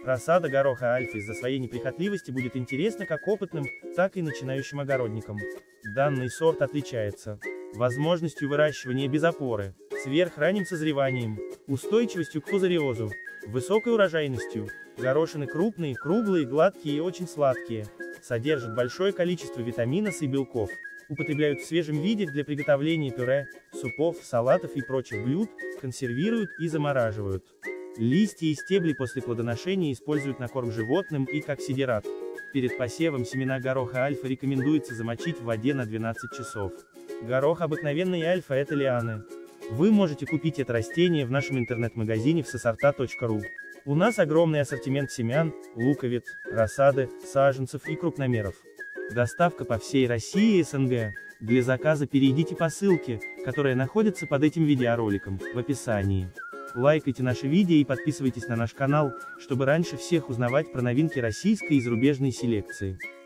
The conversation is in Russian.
Рассада гороха альфа из-за своей неприхотливости будет интересна как опытным, так и начинающим огородникам. Данный сорт отличается возможностью выращивания без опоры, сверхранним созреванием, устойчивостью к фузариозу, высокой урожайностью. Горошины крупные, круглые, гладкие и очень сладкие. Содержат большое количество витамина С и белков. Употребляют в свежем виде для приготовления пюре, супов, салатов и прочих блюд, консервируют и замораживают. Листья и стебли после плодоношения используют на корм животным и как сидират. Перед посевом семена гороха альфа рекомендуется замочить в воде на 12 часов. Горох обыкновенный альфа — это лианы. Вы можете купить это растение в нашем интернет-магазине всесорта.ру. У нас огромный ассортимент семян, луковиц, рассады, саженцев и крупномеров. Доставка по всей России и СНГ. Для заказа перейдите по ссылке, которая находится под этим видеороликом, в описании. Лайкайте наши видео и подписывайтесь на наш канал, чтобы раньше всех узнавать про новинки российской и зарубежной селекции.